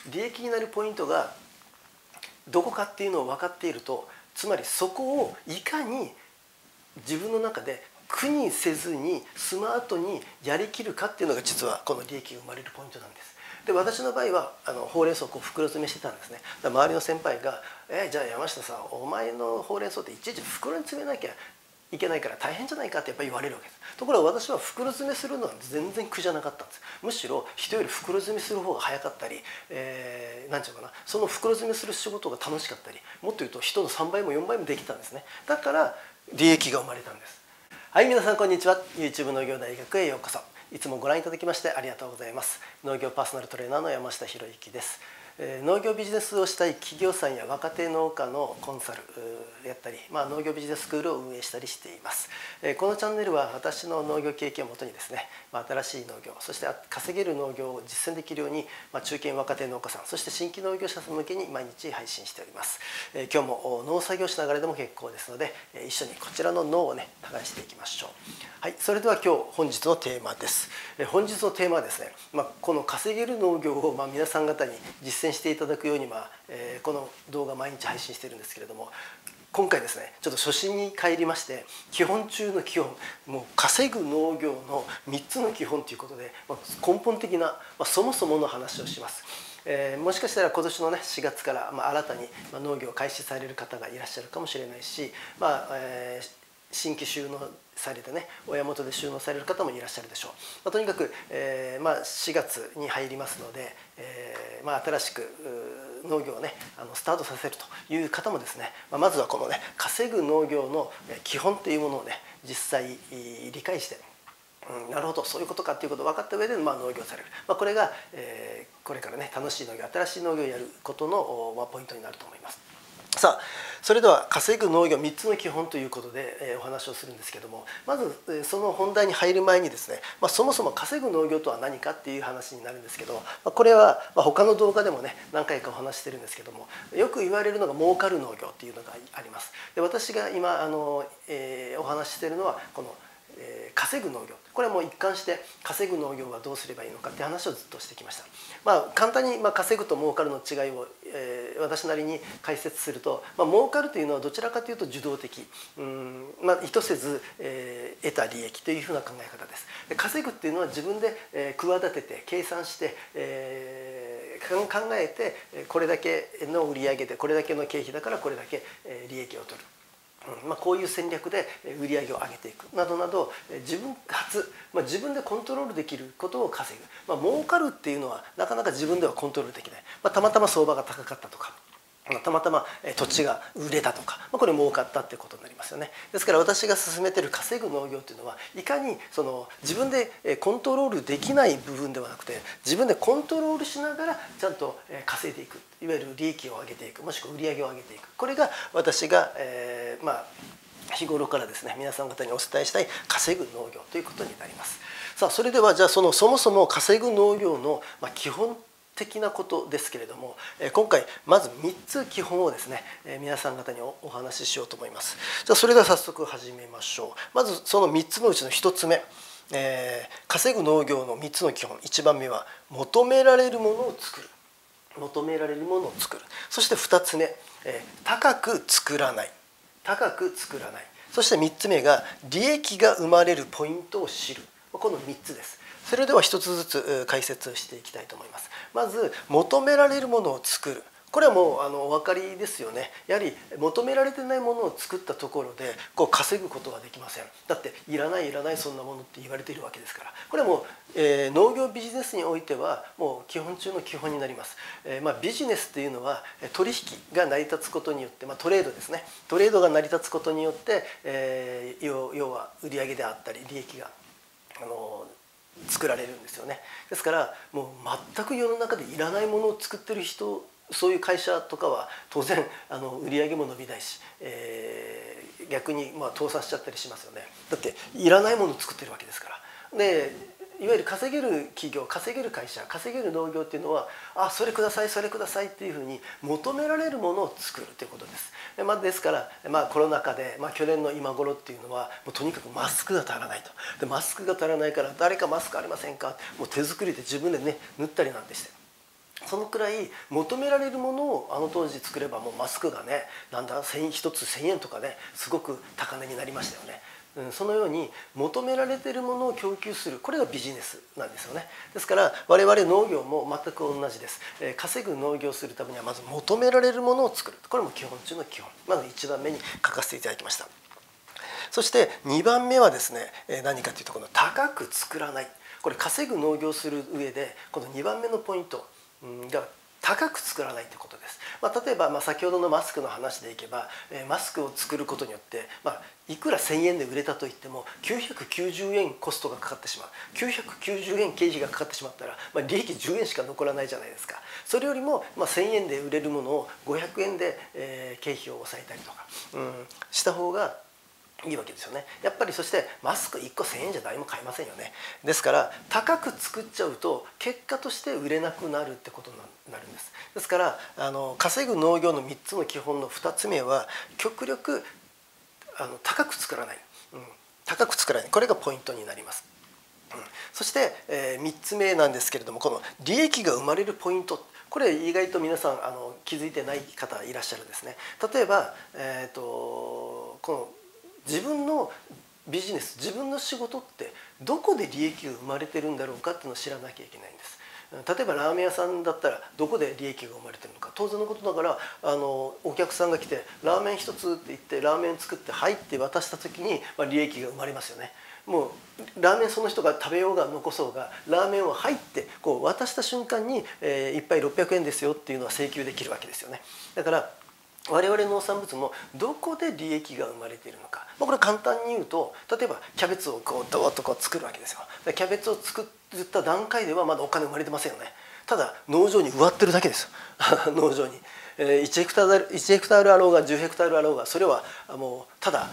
利益になるポイントがどこかっていうのを分かっていると、つまりそこをいかに自分の中で苦にせずにスマートにやりきるかっていうのが実はこの利益が生まれるポイントなんです。で、私の場合はほうれん草を袋詰めしてたんですね。だから周りの先輩が「じゃあ山下さん、お前のほうれん草っていちいち袋に詰めなきゃいけないから大変じゃないか」ってやっぱり言われるわけです。ところが私は袋詰めするのは全然苦じゃなかったんです。むしろ人より袋詰めする方が早かったり、何て言うかな、その袋詰めする仕事が楽しかったり、もっと言うと人の3倍も4倍もできたんですね。だから利益が生まれたんです。はい、皆さんこんにちは。 YouTube 農業大学へようこそ。いつもご覧いただきましてありがとうございます。農業パーソナルトレーナーの山下博之です。農業ビジネスをしたい企業さんや若手農家のコンサルやったり、農業ビジネススクールを運営したりしています。このチャンネルは私の農業経験をもとにですね、新しい農業、そして稼げる農業を実践できるように、中堅若手農家さん、そして新規農業者さん向けに毎日配信しております。今日も農作業しながらでも結構ですので、一緒にこちらの脳をね耕していきましょう。はい、それでは本日のテーマです。本日のテーマはですね、この稼げる農業を皆さん方に実践していただくように、この動画毎日配信しているんですけれども、今回ですねちょっと初心に帰りまして、基本中の基本、もう稼ぐ農業の3つの基本ということで、根本的な、そもそもの話をします。もしかしたら今年のね4月から、新たに農業を開始される方がいらっしゃるかもしれないし、新規収納されてね親元で収納される方もいらっしゃるでしょう。とにかく、4月に入りますので、新しく農業をねスタートさせるという方もですね、まずはこのね稼ぐ農業の基本というものをね実際理解して、なるほどそういうことかっていうことを分かった上で農業される、これが、これからね楽しい農業、新しい農業をやることの、ポイントになると思います。さあ、それでは稼ぐ農業3つの基本ということで、お話をするんですけども、まずその本題に入る前にですね、そもそも稼ぐ農業とは何かっていう話になるんですけど、これは他の動画でもね何回かお話してるんですけども、よく言われるのが儲かる農業っていうのがあります。で、私が今お話ししているのはこの稼ぐ農業、これはもう一貫して稼ぐ農業はどうすればいいのかっていう話をずっとしてきました。簡単に稼ぐと儲かるの違いを、私なりに解説すると、儲かるというのはどちらかというと受動的、意図せず、得た利益というふうな考え方です。で、稼ぐっていうのは自分で企てて計算して、考えてこれだけの売上でこれだけの経費だからこれだけ利益を取る。こういう戦略で売り上げを上げていくなどなど、自分自分でコントロールできることを稼ぐ、儲かるっていうのはなかなか自分ではコントロールできない、たまたま相場が高かったとか、たまたま土地が売れたとか、これ儲かったってことになりますよね。ですから私が進めている稼ぐ農業というのは、いかにその自分でコントロールできない部分ではなくて、自分でコントロールしながらちゃんと稼いでいく、いわゆる利益を上げていく、もしくは売り上げを上げていく、これが私が日頃からですね皆さん方にお伝えしたい稼ぐ農業ということになります。さあ、それではじゃあそもそも稼ぐ農業の基本的なことですけれども、今回まず3つ基本をですね皆さん方にお話ししようと思います。じゃあそれでは早速始めましょう。まずその3つのうちの1つ目、稼ぐ農業の3つの基本、1番目は求められるものを作る。求められるものを作る。そして2つ目、高く作らない。高く作らない。そして3つ目が利益が生まれるポイントを知る。この3つです。それでは1つずつ解説していきたいと思います。まず求められるものを作る。これはもうお分かりですよね。やはり求められてないものを作ったところで稼ぐことはできません。だっていらないそんなものって言われているわけですから。これはもう、農業ビジネスにおいてはもう基本中の基本になります。ビジネスというのは取引が成り立つことによって、トレードですね。トレードが成り立つことによって、要は売上であったり利益が作られるんですよね。ですからもう全く世の中でいらないものを作ってる人、そういう会社とかは当然売り上げも伸びないし、逆に倒産しちゃったりしますよね。だっていらないものを作ってるわけですから。で、いわゆる稼げる企業、稼げる会社、稼げる農業っていうのはそれくださいそれくださいっていうふうに求められるものを作るということです。ですからコロナ禍で、去年の今頃っていうのはもうとにかくマスクが足らないと。でマスクが足らないから誰かマスクありませんか、もう手作りで自分でね塗ったりなんてして。 そのくらい求められるものをあの当時作れば、もうマスクがね、なんだ1つ1,000円とかね、すごく高値になりましたよね。そのように求められているものを供給する、これがビジネスなんですよね。ですから我々農業も全く同じです。稼ぐ農業をするためにはまず求められるものを作る、これも基本中の基本、まず1番目に書かせていただきました。そして2番目はですね、何かというとこの高く作らない、これ稼ぐ農業をする上でこの2番目のポイントが高く作らないということです。例えば、先ほどのマスクの話でいけば、マスクを作ることによって、いくら1,000円で売れたといっても990円コストがかかってしまう、990円経費がかかってしまったら、利益10円しか残らないじゃないですか。それよりも、1,000円で売れるものを500円で、経費を抑えたりとか、した方がいいわけですよね。やっぱりそしてマスク1個1,000円じゃ誰も買いませんよね。ですから高く作っちゃうと結果として売れなくなるってことになるんです。ですから稼ぐ農業の3つの基本の2つ目は極力高く作らない、高く作らない、これがポイントになります。そして、3つ目なんですけれども、この利益が生まれるポイント、これ意外と皆さん気づいてない方いらっしゃるんですね。例えば、この自分のビジネス、自分の仕事ってどこで利益が生まれてるんだろうかっていうのを知らなきゃいけないんです。例えばラーメン屋さんだったらどこで利益が生まれてるのか、当然のことだから、お客さんが来てラーメン一つって言ってラーメン作って入って渡した時に、利益が生まれますよね。もうラーメンその人が食べようが残そうが、ラーメンを入ってこう渡した瞬間に、1杯600円ですよっていうのは請求できるわけですよね。だから我々農産物もどこで利益が生まれているのか、これ簡単に言うと、例えばキャベツをこうドーッとこう作るわけですよ。キャベツを作った段階ではまだお金生まれてませんよね。ただ農場に植わってるだけですよ農場に。1ヘクタールあろうが10ヘクタールあろうが、それはもうただ、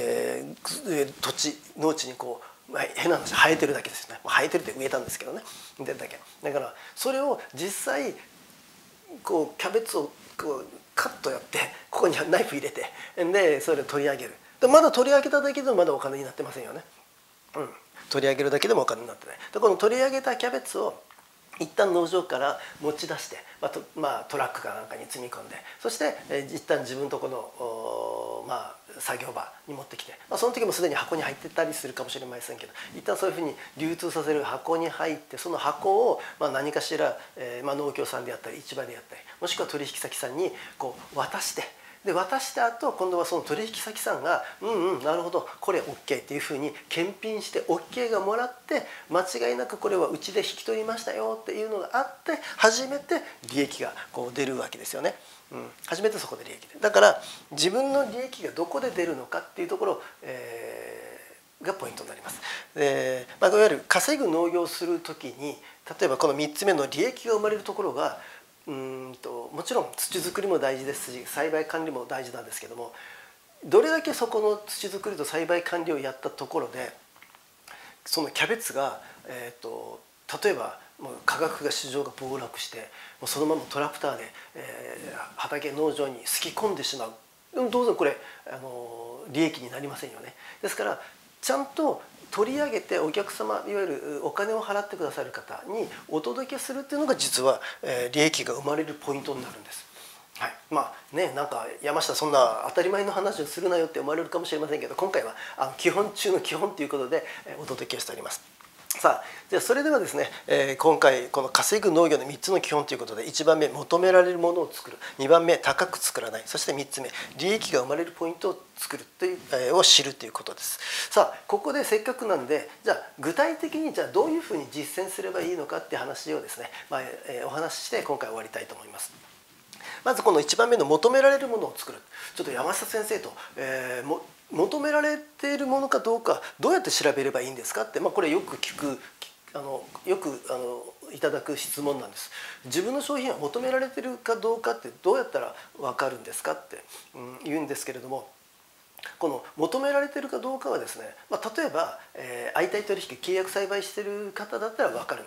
農地にこう変な話生えてるだけですよね。生えてるって植えたんですけどね、だけだからそれを実際こうキャベツをこうカットやって、ここにナイフ入れて、でそれを取り上げる。でまだ取り上げただけでもまだお金になってませんよね。取り上げるだけでもお金になってない。でこの取り上げたキャベツを一旦農場から持ち出して、トラックかなんかに積み込んで、そして、一旦自分のとこの、作業場に持ってきて、その時もすでに箱に入ってたりするかもしれませんけど、一旦そういうふうに流通させる箱に入って、その箱を、何かしら、農協さんであったり市場であったり、もしくは取引先さんにこう渡して、で渡した後今度はその取引先さんがなるほどこれ OK っていうふうに検品して OK がもらって、間違いなくこれはうちで引き取りましたよっていうのがあって初めて利益がこう出るわけですよね。初めてそこで利益で、だから自分の利益がどこで出るのかっていうところ、がポイントになります。いわゆる稼ぐ農業をする時に、例えばこの3つ目の利益が生まれるところがもちろん土作りも大事ですし、栽培管理も大事なんですけども、どれだけそこの土作りと栽培管理をやったところでそのキャベツが、例えばもう価格が市場が暴落して、もうそのままトラクターで、畑農場にすき込んでしまう。当然これ利益になりませんよね。ですからちゃんと取り上げてお客様、いわゆるお金を払ってくださる方にお届けするっていうのが実は、利益が生まれるポイントになるんです。なんか山下そんな当たり前の話をするなよって思われるかもしれませんけど、今回は基本中の基本ということでお届けしております。さあ、じゃあそれではですね、今回この稼ぐ農業の3つの基本ということで、1番目求められるものを作る、2番目高く作らない、そして3つ目利益が生まれるポイントを作るという、を知るということです。さあここでせっかくなんで、じゃあ具体的にじゃあどういうふうに実践すればいいのかっていう話をですね、お話しして今回終わりたいと思います。まずこの1番目の求められるものを作る、ちょっと山下先生と、求められているものかどうかどうやって調べればいいんですかって、これよくよくいただく質問なんです。自分の商品は求められているかどうかってどうやったら分かるんですかって、言うんですけれども、この求められているかどうかはですね、例えば、相対取引契約栽培している方だったら分かるんです。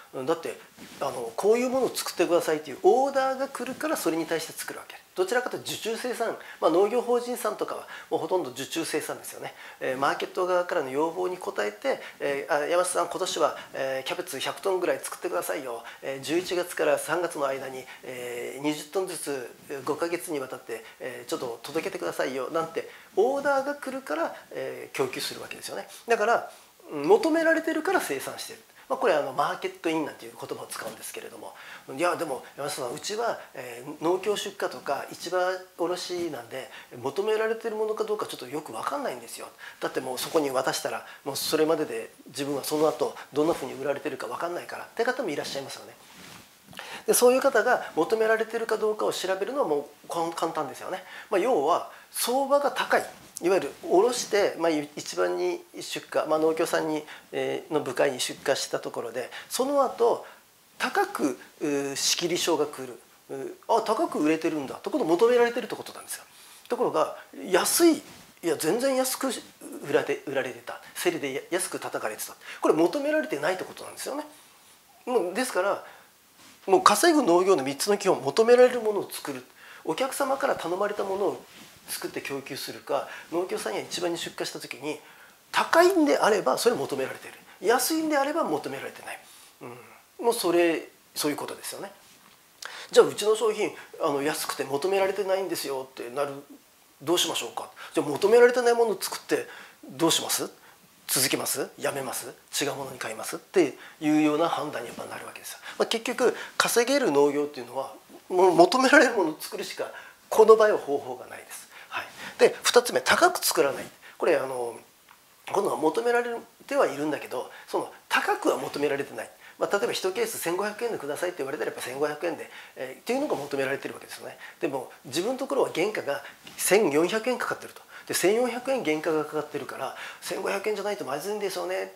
だってこういうものを作ってくださいというオーダーが来るからそれに対して作るわけ。どちらかというと受注生産、農業法人さんとかはもうほとんど受注生産ですよね。マーケット側からの要望に応えて、山下さん今年はキャベツ100トンぐらい作ってくださいよ、11月から3月の間に20トンずつ5ヶ月にわたってちょっと届けてくださいよなんてオーダーが来るから供給するわけですよね。だから求められてるから生産してる。これはマーケットインなんていう言葉を使うんですけれども、いやでも山下さんうちは農協出荷とか市場卸なんで求められてるものかどうかちょっとよく分かんないんですよ。だってもうそこに渡したらもうそれまでで自分はその後どんなふうに売られてるか分かんないからって方もいらっしゃいますよね。でそういう方が求められてるかどうかを調べるのはもう簡単ですよね。要は相場が高い、いわゆる卸して、一番に出荷、農協さんにの部会に出荷したところでその後高く仕切り書が来る、高く売れてるんだところ求められてるってことなんですよ。ところが安い、いや全然安く売られてた、競りで安く叩かれてた、これ求められてないってことなんですよね。ですからもう稼ぐ農業の3つの基本、求められるものを作る、お客様から頼まれたものを作って供給するか、農協さんや市場に出荷した時に高いんであればそれ求められている、安いんであれば求められてない、もうそういうことですよね。じゃあうちの商品安くて求められてないんですよってなる、どうしましょうか。じゃあ求められてないものを作ってどうします？続けます？やめます？違うものに買います？っていうような判断にやっぱなるわけですよ。結局稼げる農業っていうのはもう求められるものを作るしかこの場合は方法がないです。はい、で2つ目、高く作らない。これ今度は求められてはいるんだけどその高くは求められてない。例えば1ケース1500円でくださいって言われたらやっぱ1500円で、っていうのが求められてるわけですよね。でも自分のところは原価が1400円かかってると。で1400円原価がかかってるから1500円じゃないとまずいんですよねって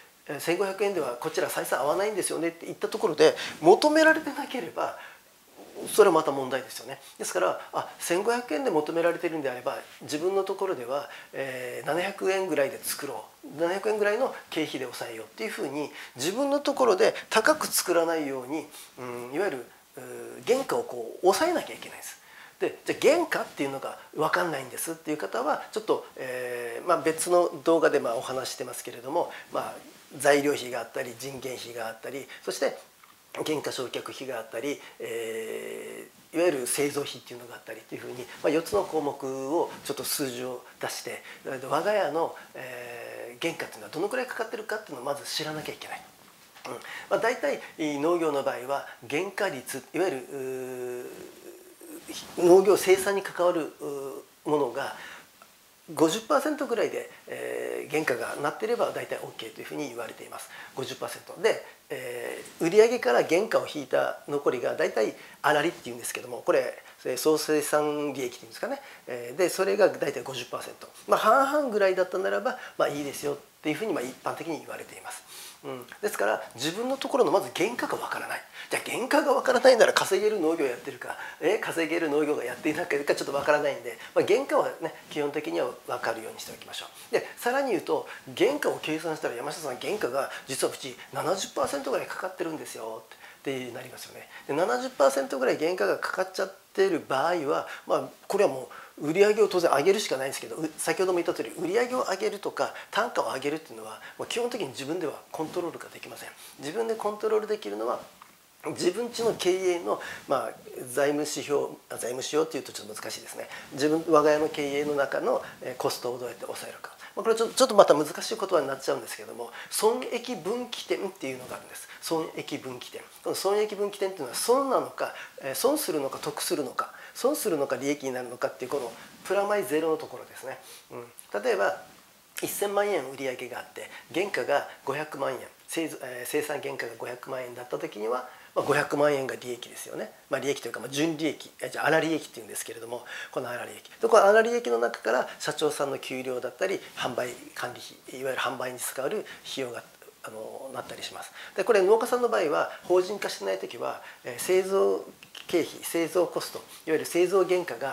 、1500円ではこちら採算合わないんですよねって言ったところで求められてなければそれはまた問題ですよね。ですから1500円で求められているんであれば自分のところでは、700円ぐらいで作ろう、700円ぐらいの経費で抑えようっていうふうに自分のところで高く作らないように、いわゆる原価を抑えなきゃいけないです。でじゃあ原価っていうのが分かんないんですっていう方はちょっと、別の動画でお話してますけれども、材料費があったり人件費があったりそして原価償却費があったり、いわゆる製造費っていうのがあったりっていうふうに、4つの項目をちょっと数字を出して我が家の、原価っていうのはどのくらいかかってるかっていうのをまず知らなきゃいけない。大体農業の場合は原価率、いわゆる農業生産に関わるものが50% ぐらいで、原価がなっていれば大体 OK というふうに言われています。50% で、売上から原価を引いた残りが大体粗利っていうんですけども、これ総生産利益っていうんですかね、でそれが大体 50%、半々ぐらいだったならば、いいですよっていうふうに一般的に言われています。ですから自分のところのまず原価がわからない。じゃあ原価がわからないなら稼げる農業をやってるか、稼げる農業がやっていないかちょっとわからないんで、原価はね基本的には分かるようにしておきましょう。でさらに言うと原価を計算したら山下さん原価が実はうち 70% ぐらいかかってるんですよってなりますよね。で 70% ぐらい原価がかかっちゃってる場合はこれはもう売り上げを当然上げるしかないんですけど、先ほども言った通り売り上げを上げるとか単価を上げるっていうのは基本的に自分ではコントロールができません。自分でコントロールできるのは自分ちの経営の、財務指標っていうとちょっと難しいですね。我が家の経営の中のコストをどうやって抑えるか、これちょっとまた難しい言葉になっちゃうんですけれども、損益分岐点っていうのがあるんです。損益分岐点。この損益分岐点っていうのは損なのか損するのか得するのか、損するのか利益になるのかっていうこのプラマイゼロのところですね。例えば1000万円売上があって原価が500万円、生産原価が500万円だった時には500万円が利益ですよね。利益というか純利益、じゃあ粗利益っていうんですけれども、この粗利益でこの粗利益の中から社長さんの給料だったり販売管理費、いわゆる販売に使われる費用がなったりします。でこれ農家さんの場合は法人化してない時は製造経費、製造コスト、いわゆる製造原価が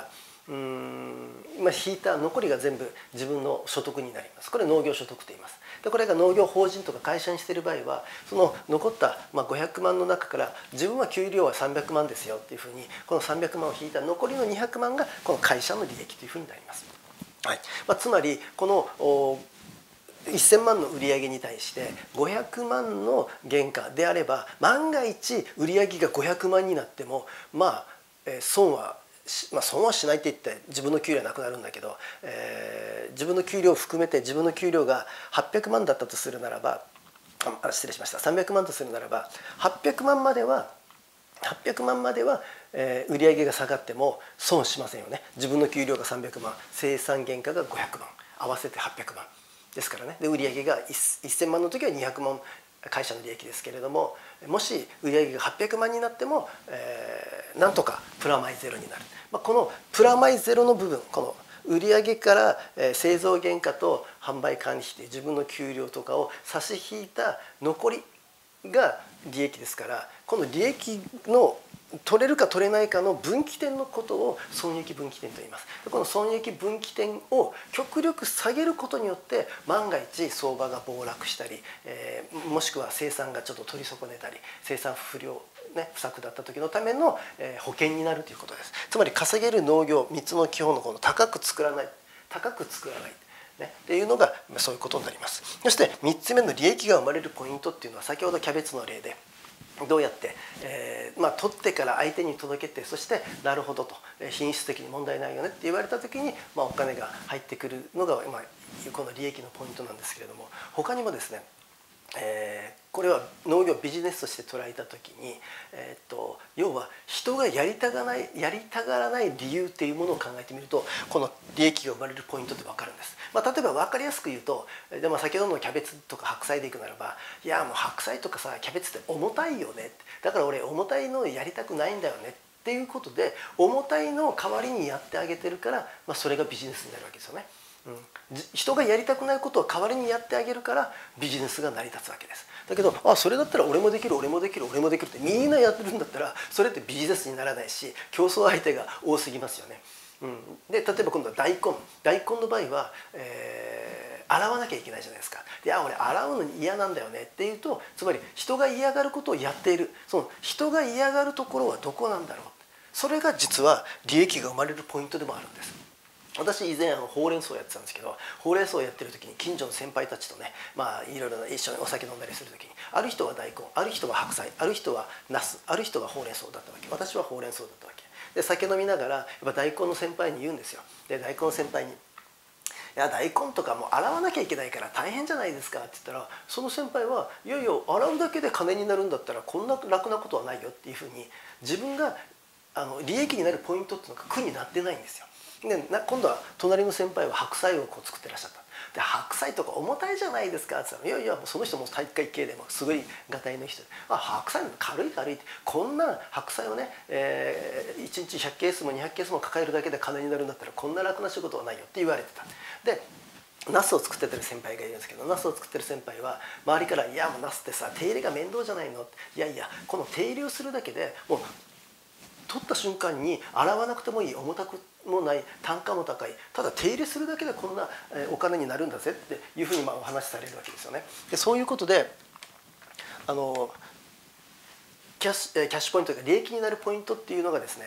引いた残りが全部自分の所得になります。これ農業所得と言います。でこれが農業法人とか会社にしている場合はその残った500万の中から自分は給料は300万ですよっていうふうにこの300万を引いた残りの200万がこの会社の利益というふうになります。はいつまりこの1000万の売上に対して500万の原価であれば万が一売上が500万になっても損はしないって言って自分の給料はなくなるんだけど、自分の給料を含めて自分の給料が800万だったとするならば失礼しました300万とするならば800万までは売上が下がっても損しませんよね。自分の給料が300万生産原価が500万合わせて800万ですからね。で売上が1000万の時は200万会社の利益ですけれども、もし売上が800万になっても、なんとかプラマイゼロになる。このプラマイゼロの部分この売上から製造原価と販売管理費で自分の給料とかを差し引いた残りが利益ですから、この利益の取れるか取れないかの分岐点のことを損益分岐点と言います。この損益分岐点を極力下げることによって万が一相場が暴落したり、もしくは生産がちょっと取り損ねたり生産不作だった時のための保険になるということです。つまり稼げる農業3つの基本のこの高く作らないっていうのがそういうことになります。そして3つ目の利益が生まれるポイントっていうのは先ほどキャベツの例でどうやって、取ってから相手に届けてそしてなるほどと品質的に問題ないよねって言われた時に、お金が入ってくるのが、この利益のポイントなんですけれども、他にもですねこれは農業ビジネスとして捉えた時に、要は人がやりたがらない理由っていうものを考えてみるとこの利益が生まれるポイントって分かるんです。例えば分かりやすく言うと先ほどのキャベツとか白菜でいくならばいやもう白菜とかさキャベツって重たいよねだから俺重たいのやりたくないんだよねっていうことで重たいのを代わりにやってあげてるから、それがビジネスになるわけですよね。人がやりたくないことを代わりにやってあげるからビジネスが成り立つわけです。だけどそれだったら俺もできるってみんなやってるんだったらそれってビジネスにならないし競争相手が多すぎますよね。で例えば今度は大根の場合は、洗わなきゃいけないじゃないですか。いや俺洗うのに嫌なんだよねっていうとつまり人が嫌がることをやっているその人が嫌がるところはどこなんだろう、それが実は利益が生まれるポイントでもあるんです。私以前ほうれん草をやってたんですけどほうれん草をやってる時に近所の先輩たちとねいろいろ一緒にお酒飲んだりする時にある人は大根ある人は白菜ある人はナスある人がほうれん草だったわけ。私はほうれん草だったわけで酒飲みながらやっぱ大根の先輩に言うんですよ。で大根の先輩に「いや大根とかもう洗わなきゃいけないから大変じゃないですか」って言ったらその先輩は「いやいや洗うだけで金になるんだったらこんな楽なことはないよ」っていうふうに自分が利益になるポイントっていうのが苦になってないんですよ。で今度は隣の先輩は白菜を作ってらっしゃった。で白菜とか重たいじゃないですかって言ったら「いやいやその人も体育会系ですごいがたいの人で白菜軽いってこんな白菜をね、1日100ケースも200ケースも抱えるだけで金になるんだったらこんな楽な仕事はないよ」って言われてた。でナスを作ってる先輩がいるんですけどナスを作ってる先輩は周りから「いやもうナスってさ手入れが面倒じゃないの?」いやいやこの手入れをするだけでもう取った瞬間に洗わなくてもいい重たくもない単価も高いただ手入れするだけでこんなお金になるんだぜっていうふうにお話しされるわけですよね。でそういうことでキャッシュポイントが利益になるポイントっていうのがですね、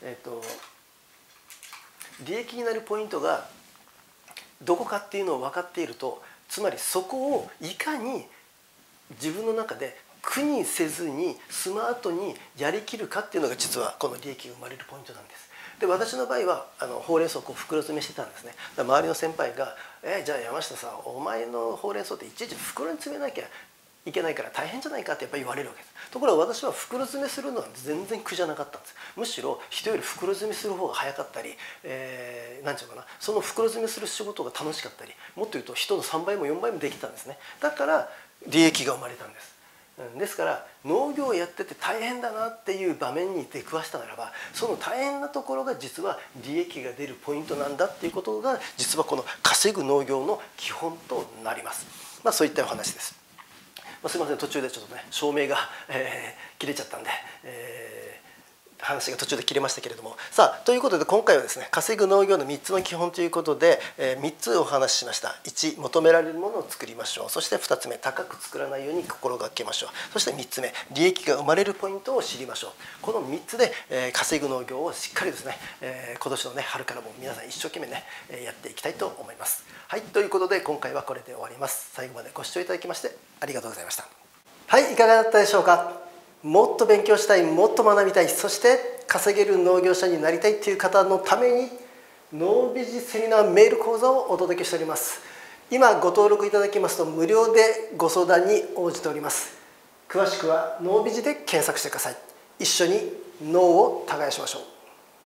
利益になるポイントがどこかっていうのを分かっているとつまりそこをいかに自分の中で苦にせずにスマートにやりきるかっていうのが実はこの利益が生まれるポイントなんです。で私の場合はほうれん草を袋詰めしてたんですね。周りの先輩が「じゃあ山下さんお前のほうれん草っていちいち袋に詰めなきゃいけないから大変じゃないか」ってやっぱり言われるわけです。ところが私は袋詰めするのは全然苦じゃなかったんです。むしろ人より袋詰めする方が早かったり、何て言うかなその袋詰めする仕事が楽しかったりもっと言うと人の3倍も4倍もできたんですね。だから利益が生まれたんです。ですから農業をやってて大変だなっていう場面に出くわしたならばその大変なところが実は利益が出るポイントなんだっていうことが実はこの稼ぐ農業の基本となります。そういったお話です。すいません途中でちょっとね照明が、切れちゃったんで、 話が途中で切れましたけれども、さあということで今回はですね、稼ぐ農業の3つの基本ということで、3つお話ししました。1、求められるものを作りましょう。そして2つ目、高く作らないように心がけましょう。そして3つ目、利益が生まれるポイントを知りましょう。この3つで、稼ぐ農業をしっかりですね、今年のね春からも皆さん一生懸命ねやっていきたいと思います。はい、ということで今回はこれで終わります。最後までご視聴いただきましてありがとうございました。はい、いかがだったでしょうか。もっと勉強したい、もっと学びたい、そして稼げる農業者になりたいという方のためにノービジセミナーメール講座をお届けしております。今ご登録いただきますと無料でご相談に応じております。詳しくはノービジで検索してください。一緒に脳を耕しましょう。